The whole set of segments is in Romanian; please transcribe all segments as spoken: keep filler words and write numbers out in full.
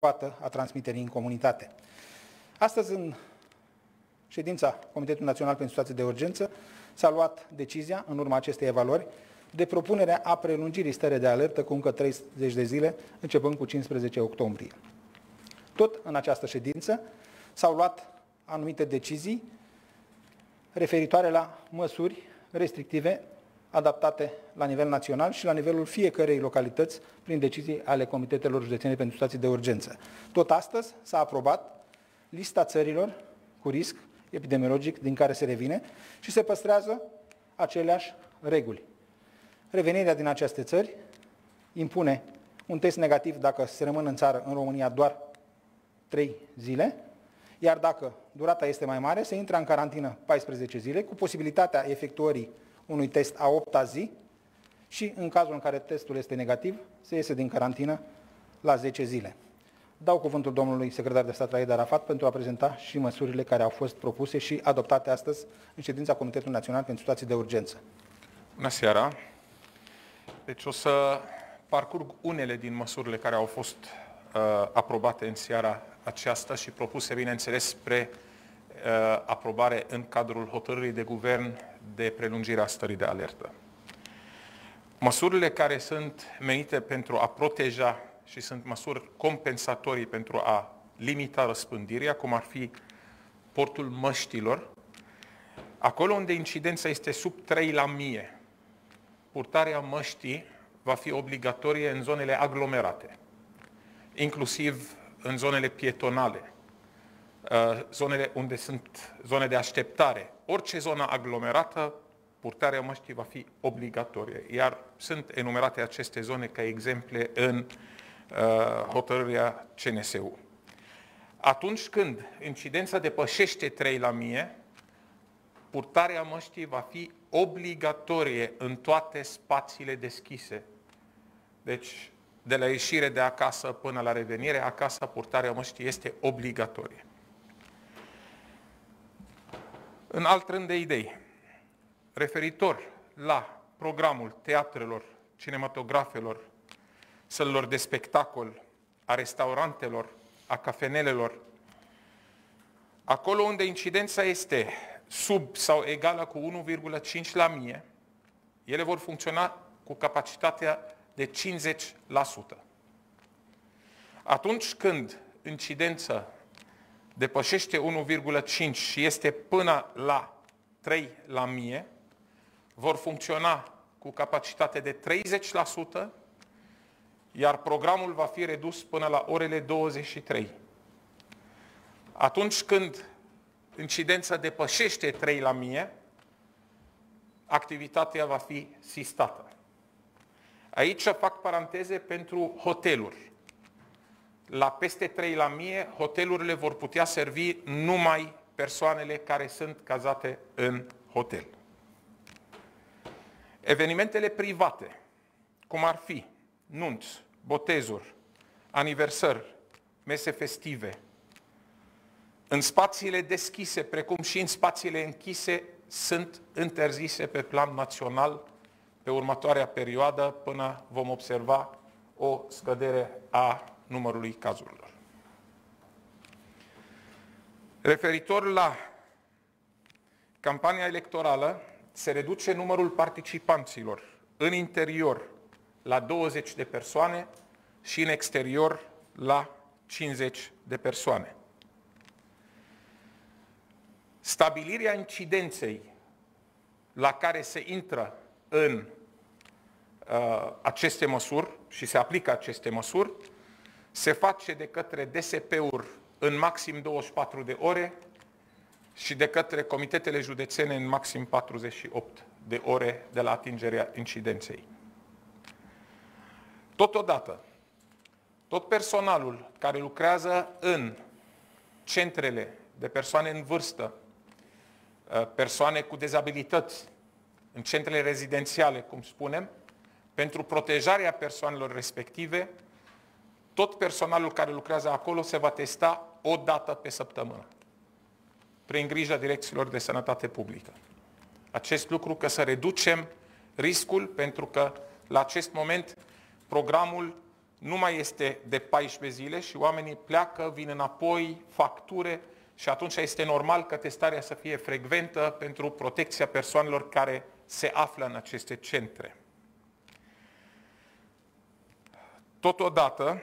poată a transmiterii în comunitate. Astăzi, în ședința Comitetului Național pentru Situații de Urgență, s-a luat decizia, în urma acestei evaluări, de propunerea a prelungirii stării de alertă cu încă treizeci de zile, începând cu cincisprezece octombrie. Tot în această ședință s-au luat anumite decizii referitoare la măsuri restrictive adaptate la nivel național și la nivelul fiecărei localități prin decizii ale Comitetelor Județene pentru Situații de Urgență. Tot astăzi s-a aprobat lista țărilor cu risc epidemiologic din care se revine și se păstrează aceleași reguli. Revenirea din aceste țări impune un test negativ dacă se rămân în țară, în România, doar trei zile, iar dacă durata este mai mare, se intră în carantină paisprezece zile, cu posibilitatea efectuării unui test a opta zi și, în cazul în care testul este negativ, se iese din carantină la zece zile. Dau cuvântul domnului secretar de stat Raed Arafat pentru a prezenta și măsurile care au fost propuse și adoptate astăzi în ședința Comitetului Național pentru Situații de Urgență. Bună seara! Deci o să parcurg unele din măsurile care au fost uh, aprobate în seara aceasta și propuse, bineînțeles, spre uh, aprobare în cadrul hotărârii de guvern de prelungire a stării de alertă. Măsurile care sunt menite pentru a proteja și sunt măsuri compensatorii pentru a limita răspândirea, cum ar fi portul măștilor, acolo unde incidența este sub trei la mie, purtarea măștii va fi obligatorie în zonele aglomerate, inclusiv în zonele pietonale, zonele unde sunt zone de așteptare. Orice zonă aglomerată, purtarea măștii va fi obligatorie, iar sunt enumerate aceste zone ca exemple în hotărârea C N S U. Atunci când incidența depășește trei la mie, purtarea măștii va fi obligatorie în toate spațiile deschise. Deci, de la ieșire de acasă până la revenire acasă, purtarea măștii este obligatorie. În alt rând de idei, referitor la programul teatrelor, cinematografelor, sălilor de spectacol, a restaurantelor, a cafenelelor, acolo unde incidența este sub sau egală cu unu virgulă cinci la mie, ele vor funcționa cu capacitatea de cincizeci la sută. Atunci când incidența depășește unu virgulă cinci și este până la trei la mie, vor funcționa cu capacitate de treizeci la sută, iar programul va fi redus până la orele douăzeci și trei. Atunci când incidența depășește trei la mie, activitatea va fi sistată. Aici fac paranteze pentru hoteluri. La peste trei la mie, hotelurile vor putea servi numai persoanele care sunt cazate în hotel. Evenimentele private, cum ar fi nunți, botezuri, aniversări, mese festive, în spațiile deschise, precum și în spațiile închise, sunt interzise pe plan național pe următoarea perioadă până vom observa o scădere a numărului cazurilor. Referitor la campania electorală, se reduce numărul participanților în interior la douăzeci de persoane și în exterior la cincizeci de persoane. Stabilirea incidenței la care se intră în uh, aceste măsuri și se aplică aceste măsuri se face de către D S P-uri în maxim douăzeci și patru de ore și de către comitetele județene în maxim patruzeci și opt de ore de la atingerea incidenței. Totodată, tot personalul care lucrează în centrele de persoane în vârstă, persoane cu dizabilități, în centrele rezidențiale, cum spunem, pentru protejarea persoanelor respective, tot personalul care lucrează acolo se va testa o dată pe săptămână, prin grija direcțiilor de sănătate publică. Acest lucru ca să reducem riscul, pentru că la acest moment programul nu mai este de paisprezece zile și oamenii pleacă, vin înapoi, facture și atunci este normal ca testarea să fie frecventă pentru protecția persoanelor care se află în aceste centre. Totodată,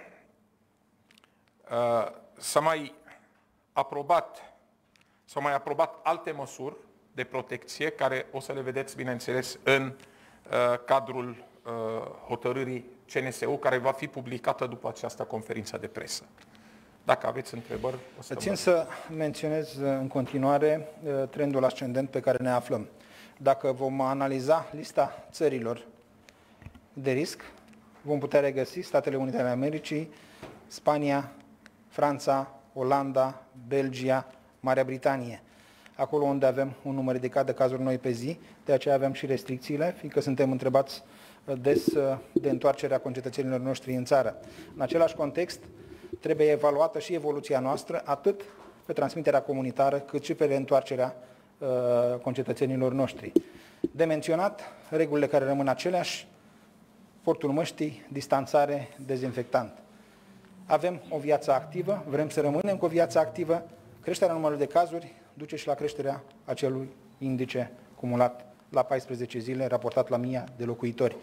s-a mai aprobat, s-au mai aprobat alte măsuri de protecție, care o să le vedeți, bineînțeles, în cadrul hotărârii C N S U, care va fi publicată după această conferință de presă. Dacă aveți întrebări, o să Țin să menționez în continuare trendul ascendent pe care ne aflăm. Dacă vom analiza lista țărilor de risc, vom putea regăsi Statele Unite ale Americii, Spania, Franța, Olanda, Belgia, Marea Britanie. Acolo unde avem un număr ridicat de cazuri noi pe zi, de aceea avem și restricțiile, fiindcă suntem întrebați des de întoarcerea concetățenilor noștri în țară. În același context, trebuie evaluată și evoluția noastră, atât pe transmiterea comunitară, cât și pe reîntoarcerea uh, concetățenilor noștri. De menționat, regulile care rămân aceleași, portul măștii, distanțare, dezinfectant. Avem o viață activă, vrem să rămânem cu o viață activă, creșterea numărului de cazuri duce și la creșterea acelui indice cumulat la paisprezece zile, raportat la mie de locuitori.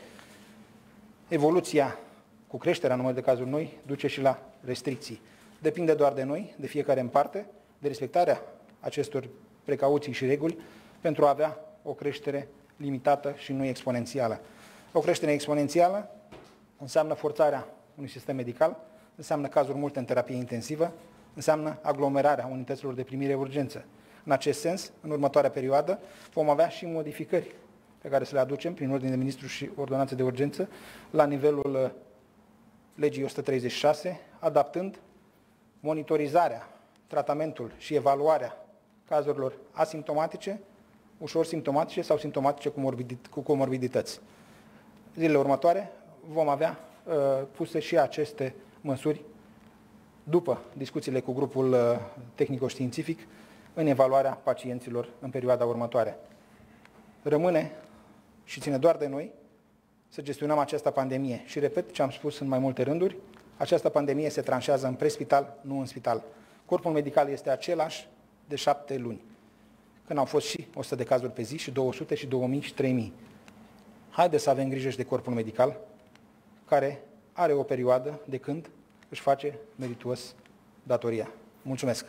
Evoluția cu creșterea numărului de cazuri noi duce și la restricții. Depinde doar de noi, de fiecare în parte, de respectarea acestor precauții și reguli pentru a avea o creștere limitată și nu exponențială. O creștere exponențială înseamnă forțarea unui sistem medical, înseamnă cazuri multe în terapie intensivă, înseamnă aglomerarea unităților de primire urgență. În acest sens, în următoarea perioadă, vom avea și modificări pe care să le aducem prin ordine de ministru și ordonanțe de urgență la nivelul legii o sută treizeci și șase, adaptând monitorizarea, tratamentul și evaluarea cazurilor asimptomatice, ușor simptomatice sau simptomatice cu, morbidit- cu comorbidități. Zilele următoare vom avea uh, puse și aceste măsuri după discuțiile cu grupul uh, tehnico-științific în evaluarea pacienților în perioada următoare. Rămâne și ține doar de noi să gestionăm această pandemie. Și repet ce am spus în mai multe rânduri, această pandemie se tranșează în prespital, nu în spital. Corpul medical este același de șapte luni, când au fost și o sută de cazuri pe zi, și două sute, și două mii, și trei mii. Haideți să avem grijă și de corpul medical, care are o perioadă de când își face merituos datoria. Mulțumesc!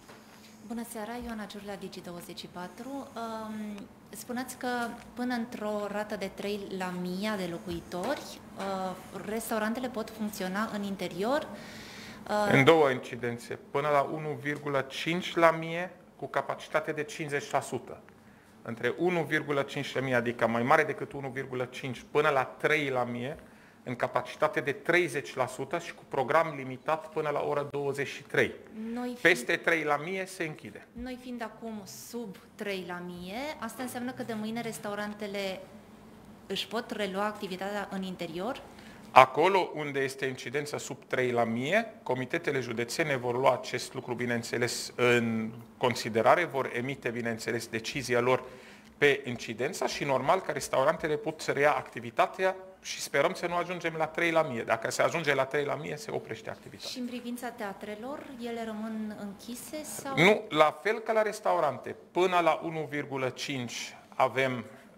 Bună seara, Ioana Ciurlea, Digi douăzeci și patru. Spuneați că până într-o rată de trei la mie de locuitori, restaurantele pot funcționa în interior? În două incidențe, până la unu virgulă cinci la mie cu capacitate de cincizeci la sută. Între unu virgulă cinci la mie, adică mai mare decât unu virgulă cinci, până la trei la mie, în capacitate de treizeci la sută și cu program limitat până la ora douăzeci și trei. Noi fiind, Peste trei la mie se închide. Noi fiind acum sub trei la mie, asta înseamnă că de mâine restaurantele își pot relua activitatea în interior? Acolo unde este incidența sub trei la mie, comitetele județene vor lua acest lucru, bineînțeles, în considerare, vor emite, bineînțeles, decizia lor pe incidența și normal că restaurantele pot să reia activitatea și sperăm să nu ajungem la trei la mie. Dacă se ajunge la trei la mie, se oprește activitatea. Și în privința teatrelor, ele rămân închise? Sau? Nu, la fel ca la restaurante. Până la unu virgulă cinci avem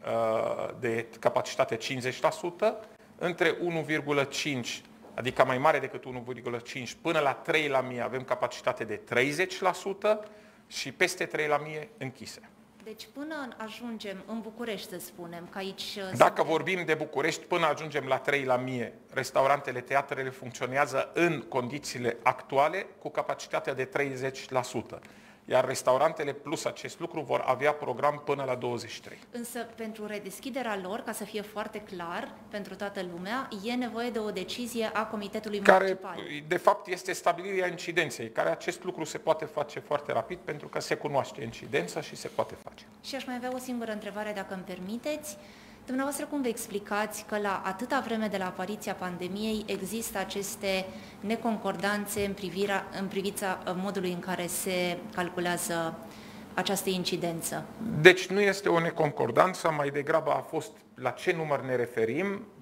uh, de capacitate cincizeci la sută, între unu virgulă cinci, adică mai mare decât unu virgulă cinci, până la trei la mie avem capacitate de treizeci la sută și peste trei la mie închise. Deci până ajungem în București, să spunem, că aici... Dacă vorbim de București, până ajungem la trei la mie, restaurantele, teatrele funcționează în condițiile actuale cu capacitatea de treizeci la sută. Iar restaurantele plus acest lucru vor avea program până la douăzeci și trei. Însă pentru redeschiderea lor, ca să fie foarte clar pentru toată lumea, e nevoie de o decizie a Comitetului care, Municipal. De fapt, este stabilirea incidenței, care acest lucru se poate face foarte rapid pentru că se cunoaște incidența și se poate face. Și aș mai avea o singură întrebare, dacă îmi permiteți. Dumneavoastră, cum vă explicați că la atâta vreme de la apariția pandemiei există aceste neconcordanțe în, privirea, în privința modului în care se calculează această incidență? Deci nu este o neconcordanță, mai degrabă a fost la ce număr ne referim.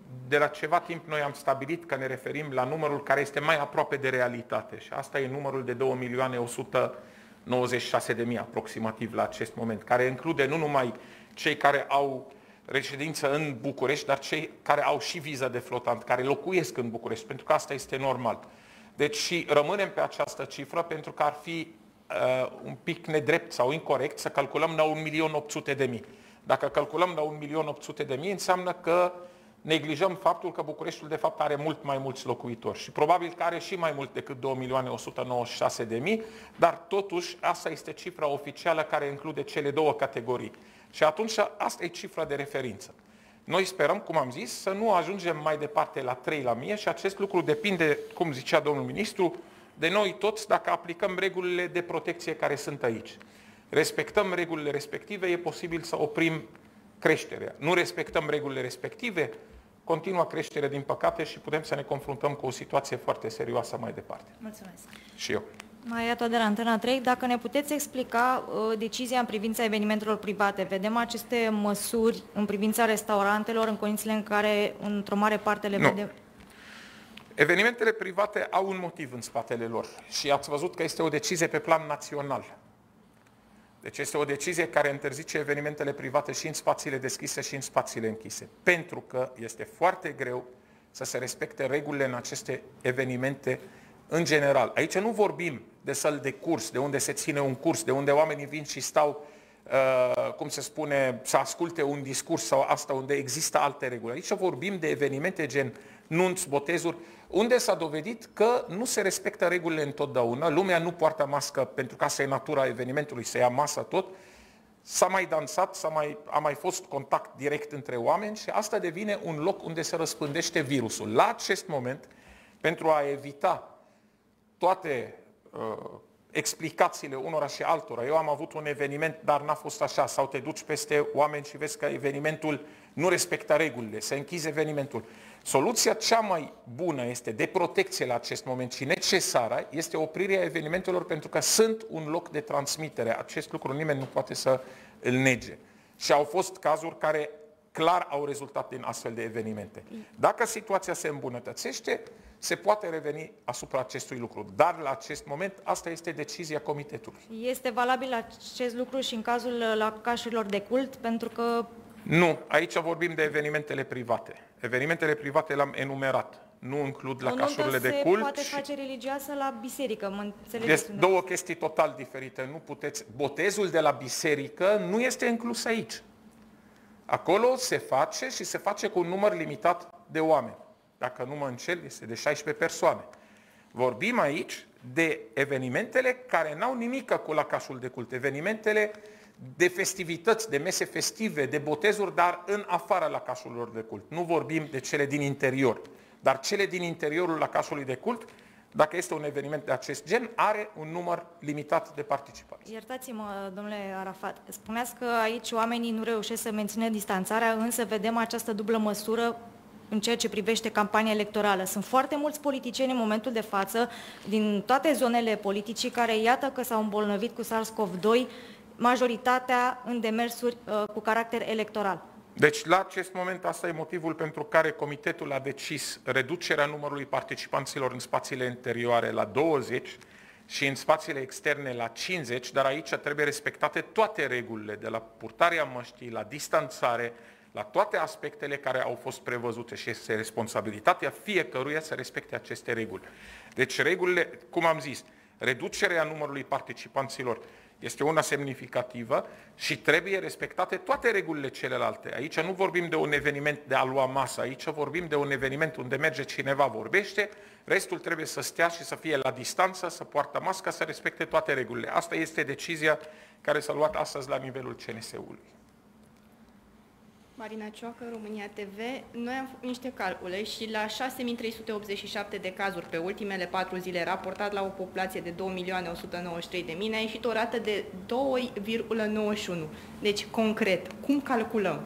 de la ceva timp noi am stabilit că ne referim la numărul care este mai aproape de realitate și asta e numărul de două milioane o sută nouăzeci și șase de mii aproximativ la acest moment, care include nu numai cei care au reședință în București, dar cei care au și viză de flotant, care locuiesc în București, pentru că asta este normal. Deci și rămânem pe această cifră pentru că ar fi uh, un pic nedrept sau incorect să calculăm la un milion opt sute de mii. Dacă calculăm la un milion opt sute de mii, înseamnă că neglijăm faptul că Bucureștiul de fapt are mult mai mulți locuitori și probabil că are și mai mult decât două milioane o sută nouăzeci și șase de mii, dar totuși asta este cifra oficială care include cele două categorii. Și atunci asta e cifra de referință. Noi sperăm, cum am zis, să nu ajungem mai departe la trei la mie și acest lucru depinde, cum zicea domnul ministru, de noi toți dacă aplicăm regulile de protecție care sunt aici. Respectăm regulile respective, e posibil să oprim creșterea. Nu respectăm regulile respective, continuă creșterea din păcate și putem să ne confruntăm cu o situație foarte serioasă mai departe. Mulțumesc. Și eu. Mai iată de la Antena trei, dacă ne puteți explica uh, decizia în privința evenimentelor private. Vedem aceste măsuri în privința restaurantelor în condițiile în care într-o mare parte le nu. vedem. Evenimentele private au un motiv în spatele lor și ați văzut că este o decizie pe plan național. Deci este o decizie care interzice evenimentele private și în spațiile deschise și în spațiile închise. Pentru că este foarte greu să se respecte regulile în aceste evenimente în general. Aici nu vorbim de săli de curs, de unde se ține un curs, de unde oamenii vin și stau, uh, cum se spune, să asculte un discurs sau asta, unde există alte reguli. Aici vorbim de evenimente gen nunți, botezuri, unde s-a dovedit că nu se respectă regulile întotdeauna, lumea nu poartă mască pentru că asta e natura evenimentului, să ia masă tot, s-a mai dansat, s-a mai, a mai fost contact direct între oameni și asta devine un loc unde se răspândește virusul. La acest moment, pentru a evita toate uh, explicațiile unora și altora, eu am avut un eveniment, dar n-a fost așa, sau te duci peste oameni și vezi că evenimentul nu respectă regulile, se închize evenimentul. Soluția cea mai bună este de protecție la acest moment și necesară este oprirea evenimentelor pentru că sunt un loc de transmitere. Acest lucru nimeni nu poate să îl nege. Și au fost cazuri care clar au rezultat din astfel de evenimente. Dacă situația se îmbunătățește, se poate reveni asupra acestui lucru. Dar la acest moment, asta este decizia comitetului. Este valabil acest lucru și în cazul lăcașurilor de cult, pentru că... Nu, aici vorbim de evenimentele private. Evenimentele private le-am enumerat. Nu includ lăcașurile de cult. Se poate face religioasă la biserică, mă înțelegeți? Este două chestii total diferite. Nu puteți... Botezul de la biserică nu este inclus aici. Acolo se face și se face cu un număr limitat de oameni. Dacă nu mă înșel, este de șaisprezece persoane. Vorbim aici de evenimentele care n-au nimic cu lăcașul de cult. Evenimentele de festivități, de mese festive, de botezuri, dar în afara lăcașurilor de cult. Nu vorbim de cele din interior. Dar cele din interiorul lăcașului de cult, dacă este un eveniment de acest gen, are un număr limitat de participanți. Iertați-mă, domnule Arafat, spuneați că aici oamenii nu reușesc să mențină distanțarea, însă vedem această dublă măsură în ceea ce privește campania electorală. Sunt foarte mulți politicieni în momentul de față, din toate zonele politicii, care iată că s-au îmbolnăvit cu SARS-CoV doi, majoritatea în demersuri uh, cu caracter electoral. Deci, la acest moment, asta e motivul pentru care comitetul a decis reducerea numărului participanților în spațiile interioare la douăzeci și în spațiile externe la cincizeci, dar aici trebuie respectate toate regulile, de la purtarea măștii, la distanțare, la toate aspectele care au fost prevăzute și este responsabilitatea fiecăruia să respecte aceste reguli. Deci regulile, cum am zis, reducerea numărului participanților este una semnificativă și trebuie respectate toate regulile celelalte. Aici nu vorbim de un eveniment de a lua masă, aici vorbim de un eveniment unde merge cineva, vorbește, restul trebuie să stea și să fie la distanță, să poartă masca, să respecte toate regulile. Asta este decizia care s-a luat astăzi la nivelul C N S-ului. Marina Cioacă, România T V. Noi am făcut niște calcule și la șase mii trei sute optzeci și șapte de cazuri pe ultimele patru zile, raportat la o populație de două milioane o sută nouăzeci și trei de mii, a ieșit o rată de doi virgulă nouăzeci și unu. Deci, concret, cum calculăm?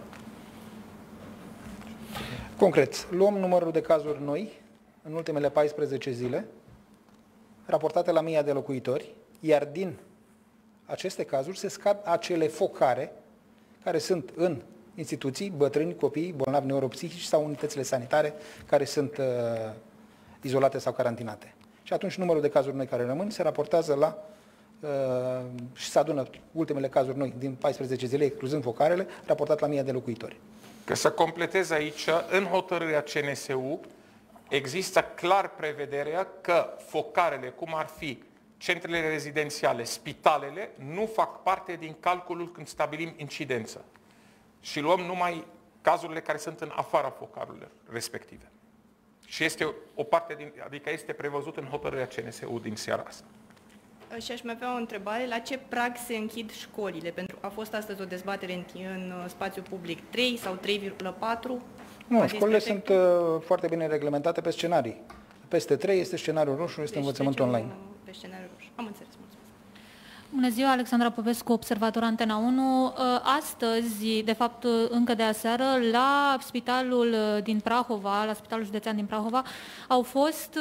Concret, luăm numărul de cazuri noi în ultimele paisprezece zile, raportate la mii de locuitori, iar din aceste cazuri se scad acele focare care sunt în instituții, bătrâni, copii, bolnavi neuropsihici sau unitățile sanitare care sunt uh, izolate sau carantinate. Și atunci numărul de cazuri noi care rămân se raportează la uh, și se adună ultimele cazuri noi din paisprezece zile, excluzând focarele, raportat la mie de locuitori. Că să completez aici, în hotărârea C N S U există clar prevederea că focarele, cum ar fi centrele rezidențiale, spitalele, nu fac parte din calculul când stabilim incidență. Și luăm numai cazurile care sunt în afara focarurilor respective. Și este o parte din, adică este prevăzut în hotărârea C N S U din seara asta. Și aș mai avea o întrebare. La ce prag se închid școlile? Pentru că a fost astăzi o dezbatere în, în spațiu public. trei sau trei virgulă patru? Nu, școlile sunt uh, foarte bine reglementate pe scenarii. Peste trei este scenariul roșu, este deci învățământul online. Pe scenariul roșu. Am înțeles, mulțumesc. Bună ziua, Alexandra Popescu, observator Antena unu. Astăzi, de fapt încă de aseară, la spitalul din Prahova, la Spitalul Județean din Prahova, au fost...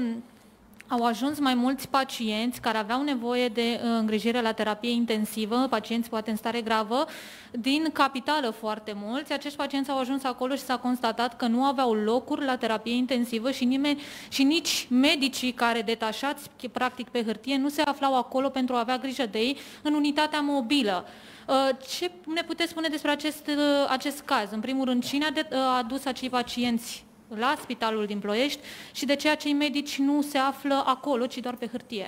Au ajuns mai mulți pacienți care aveau nevoie de îngrijire la terapie intensivă, pacienți poate în stare gravă, din capitală foarte mulți. Acești pacienți au ajuns acolo și s-a constatat că nu aveau locuri la terapie intensivă și nimeni și nici medicii care detașați practic pe hârtie nu se aflau acolo pentru a avea grijă de ei în unitatea mobilă. Ce ne puteți spune despre acest, acest caz? În primul rând, cine a adus acei pacienți la spitalul din Ploiești și de ce acei medici nu se află acolo, ci doar pe hârtie?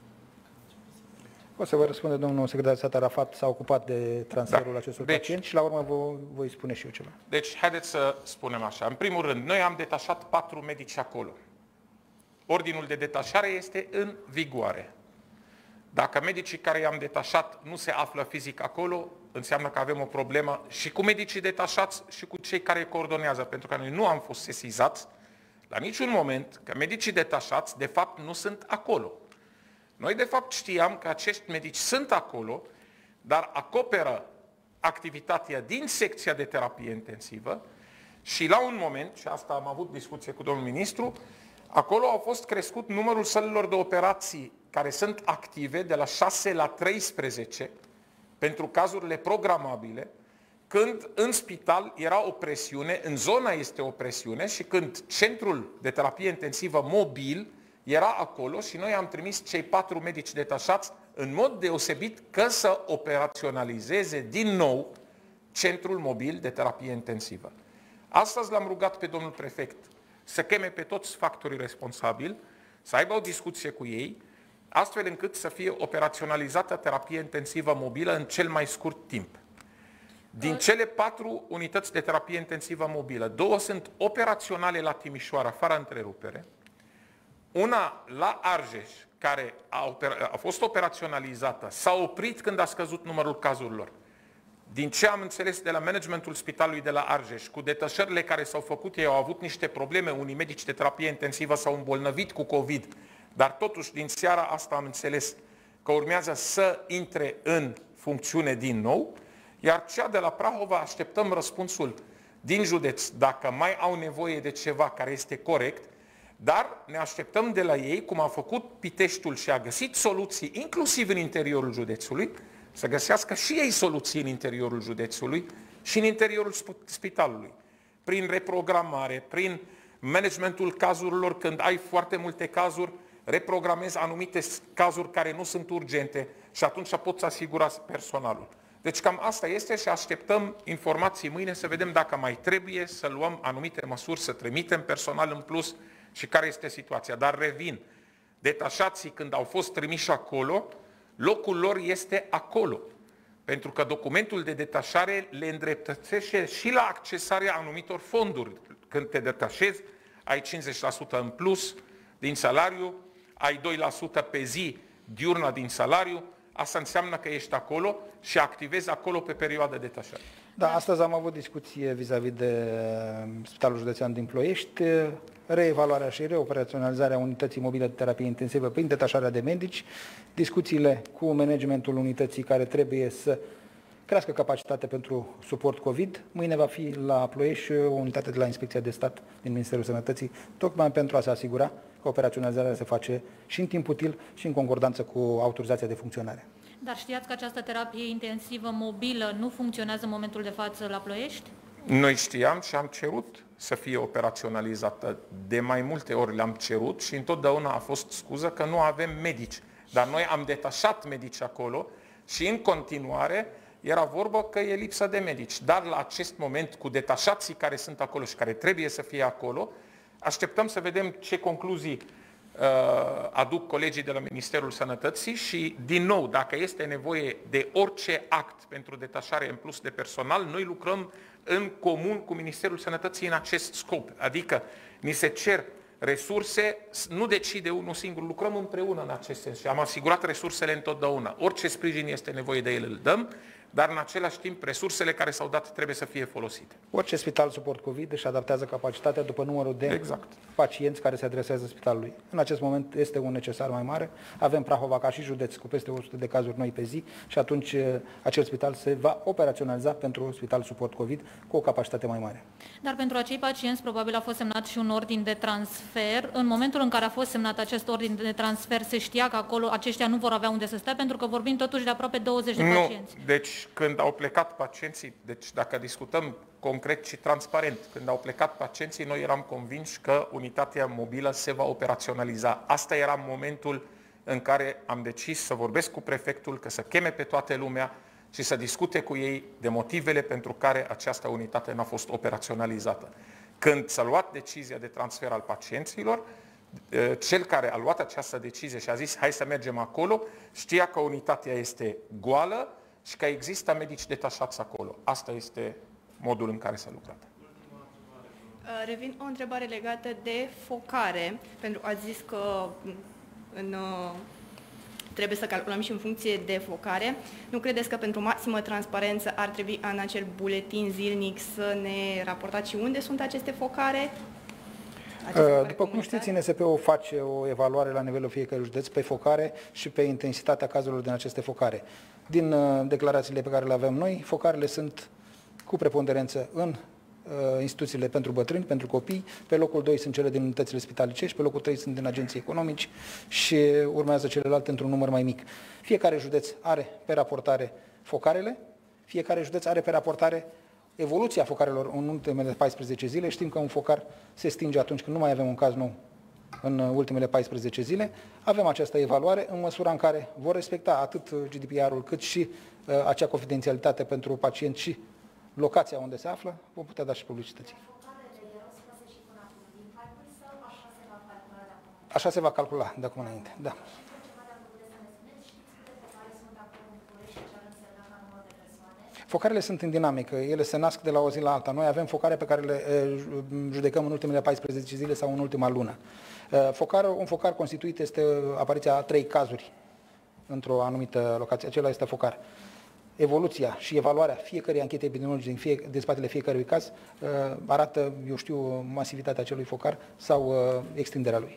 O să vă răspunde domnul secretar de stat Arafat, s-a ocupat de transferul da. acestor deci, pacienți și la urmă vă voi spune și eu ceva. Deci, haideți să spunem așa. În primul rând, noi am detașat patru medici acolo. Ordinul de detașare este în vigoare. Dacă medicii care i-am detașat nu se află fizic acolo, înseamnă că avem o problemă și cu medicii detașați și cu cei care coordonează, pentru că noi nu am fost sesizați la niciun moment că medicii detașați de fapt nu sunt acolo. Noi de fapt știam că acești medici sunt acolo, dar acoperă activitatea din secția de terapie intensivă și la un moment, și asta am avut discuție cu domnul ministru, acolo au fost crescut numărul sălilor de operații care sunt active de la șase la treisprezece pentru cazurile programabile, când în spital era o presiune, în zona este o presiune și când centrul de terapie intensivă mobil era acolo și noi am trimis cei patru medici detașați în mod deosebit că să operaționalizeze din nou centrul mobil de terapie intensivă. Astăzi l-am rugat pe domnul prefect să cheme pe toți factorii responsabili, să aibă o discuție cu ei, astfel încât să fie operaționalizată terapie intensivă mobilă în cel mai scurt timp. Din cele patru unități de terapie intensivă mobilă, două sunt operaționale la Timișoara, fără întrerupere, una la Argeș, care a, a fost operaționalizată, s-a oprit când a scăzut numărul cazurilor. Din ce am înțeles de la managementul spitalului de la Argeș, cu detașările care s-au făcut, ei au avut niște probleme, unii medici de terapie intensivă s-au îmbolnăvit cu COVID, dar totuși din seara asta am înțeles că urmează să intre în funcțiune din nou, iar cea de la Prahova așteptăm răspunsul din județ, dacă mai au nevoie de ceva care este corect, dar ne așteptăm de la ei, cum a făcut Piteștiul și a găsit soluții, inclusiv în interiorul județului, să găsească și ei soluții în interiorul județului și în interiorul spitalului. Prin reprogramare, prin managementul cazurilor, când ai foarte multe cazuri, reprogramezi anumite cazuri care nu sunt urgente și atunci poți asigura personalul. Deci cam asta este și așteptăm informații mâine să vedem dacă mai trebuie să luăm anumite măsuri, să trimitem personal în plus și care este situația. Dar revin, detașații când au fost trimiși acolo, locul lor este acolo. Pentru că documentul de detașare le îndreptățește și la accesarea anumitor fonduri. Când te detașezi, ai cincizeci la sută în plus din salariu, ai doi la sută pe zi diurna din salariu, asta înseamnă că ești acolo și activezi acolo pe perioada de detașare. Da, astăzi am avut discuție vis-a-vis de Spitalul Județean din Ploiești, reevaluarea și reoperaționalizarea unității mobile de terapie intensivă prin detașarea de medici, discuțiile cu managementul unității care trebuie să crească capacitatea pentru suport COVID. Mâine va fi la Ploiești o unitate de la Inspecția de Stat din Ministerul Sănătății, tocmai pentru a se asigura că operaționalizarea se face și în timp util și în concordanță cu autorizația de funcționare. Dar știați că această terapie intensivă mobilă nu funcționează în momentul de față la Ploiești? Noi știam și am cerut să fie operaționalizată. De mai multe ori le-am cerut și întotdeauna a fost scuză că nu avem medici. Dar noi am detașat medici acolo și în continuare era vorba că e lipsă de medici. Dar la acest moment, cu detașații care sunt acolo și care trebuie să fie acolo, așteptăm să vedem ce concluzii uh, aduc colegii de la Ministerul Sănătății și, din nou, dacă este nevoie de orice act pentru detașare în plus de personal, noi lucrăm în comun cu Ministerul Sănătății în acest scop. Adică ni se cer resurse, nu decide unul singur, lucrăm împreună în acest sens și am asigurat resursele întotdeauna. Orice sprijin este nevoie de el îl dăm, dar în același timp resursele care s-au dat trebuie să fie folosite. Orice spital suport COVID își adaptează capacitatea după numărul de exact. pacienți care se adresează spitalului. În acest moment este un necesar mai mare. Avem Prahova ca și județ cu peste o sută de cazuri noi pe zi și atunci acel spital se va operaționaliza pentru spital suport COVID cu o capacitate mai mare. Dar pentru acei pacienți probabil a fost semnat și un ordin de transfer. În momentul în care a fost semnat acest ordin de transfer se știa că acolo aceștia nu vor avea unde să stea pentru că vorbim totuși de aproape douăzeci de nu, pacienți. Deci când au plecat pacienții, deci dacă discutăm concret și transparent, când au plecat pacienții, noi eram convinși că unitatea mobilă se va operaționaliza. Asta era momentul în care am decis să vorbesc cu prefectul, că să cheme pe toată lumea și să discute cu ei de motivele pentru care această unitate n-a fost operaționalizată. Când s-a luat decizia de transfer al pacienților, cel care a luat această decizie și a zis hai să mergem acolo, știa că unitatea este goală și că există medici detașați acolo. Asta este modul în care s-a lucrat. Revin o întrebare legată de focare, pentru că ați zis că în, trebuie să calculăm și în funcție de focare. Nu credeți că pentru maximă transparență ar trebui în acel buletin zilnic să ne raportați și unde sunt aceste focare? După cum știți, N S P-ul face o evaluare la nivelul fiecărui județ pe focare și pe intensitatea cazurilor din aceste focare. Din uh, declarațiile pe care le avem noi, focarele sunt cu preponderență în uh, instituțiile pentru bătrâni, pentru copii, pe locul doi sunt cele din unitățile spitalicești, pe locul trei sunt din agenții economici și urmează celelalte într-un număr mai mic. Fiecare județ are pe raportare focarele, fiecare județ are pe raportare evoluția focarelor în ultimele paisprezece zile. Știm că un focar se stinge atunci când nu mai avem un caz nou în ultimele paisprezece zile. Avem această evaluare în măsura în care vor respecta atât G D P R-ul cât și uh, acea confidențialitate pentru pacient și locația unde se află, vom putea da și publicității. Așa se va calcula de acum înainte, da. Focarele sunt în dinamică, ele se nasc de la o zi la alta. Noi avem focare pe care le e, judecăm în ultimele paisprezece zile sau în ultima lună. Focar, un focar constituit este apariția a trei cazuri într-o anumită locație. Acela este focar. Evoluția și evaluarea fiecărei anchete epidemiologice din, fie, din spatele fiecărui caz arată, eu știu, masivitatea acelui focar sau extinderea lui.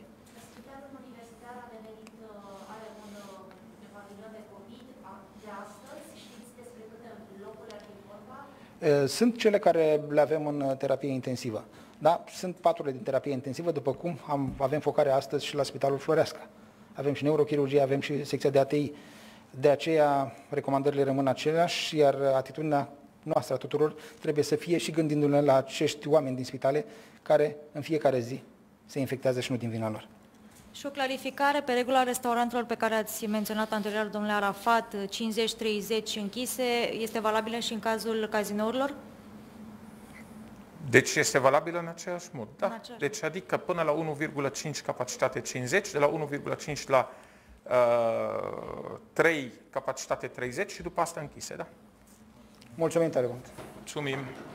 Sunt cele care le avem în terapie intensivă. Da? Sunt paturile din terapie intensivă, după cum am, avem focare astăzi și la Spitalul Floreasca. Avem și neurochirurgie, avem și secția de A T I. De aceea, recomandările rămân aceleași, iar atitudinea noastră a tuturor trebuie să fie și gândindu-ne la acești oameni din spitale care în fiecare zi se infectează și nu din vina lor. Și o clarificare pe regula restaurantelor pe care ați menționat anterior, domnule Arafat, cincizeci treizeci închise, este valabilă și în cazul cazinourilor? Deci este valabilă în același mod, da. Același. Deci adică până la unu virgulă cinci capacitate cincizeci, de la unu virgulă cinci la uh, trei capacitate treizeci și după asta închise, da. Mulțumim tare mult! Mulțumim!